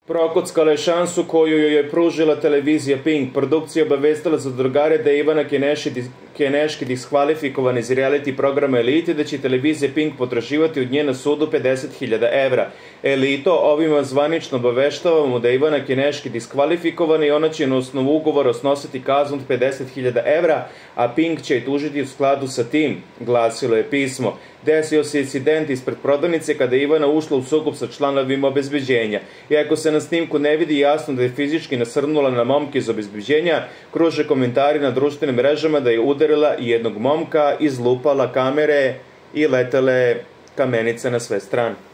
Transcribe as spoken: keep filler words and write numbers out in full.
Prokockala je šansu koju joj je pružila televizija Pink. Produkcija obavestila za drugare da je Ivana Keneški diskvalifikovan iz reality programa Elite, da će televizija Pink potraživati od nje na sudu pedeset hiljada evra. Elito, ovim vam zvanično obaveštavamo da je Ivana Keneški diskvalifikovana i ona će na osnovu ugovora snositi kaznu od pedeset hiljada evra, a Pink će je tužiti u skladu sa tim, glasilo je pismo. Desio se incident ispred prodavnice kada je Ivana ušla u sukob sa članovima obezbeđenja. Iako se na snimku ne vidi jasno da je fizički nasrnula na momke iz obezbeđenja, kruže komentari na društvenim mrežama da je udarila jednog momka, izlupala kamere i letele kamenice na sve strane.